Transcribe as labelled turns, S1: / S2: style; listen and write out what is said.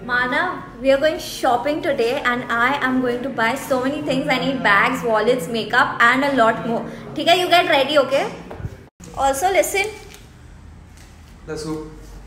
S1: Manav, we are going shopping today and I am going to buy so many things. I need bags, wallets, makeup and a lot more. Okay, you get ready, okay? Also listen.
S2: The soup.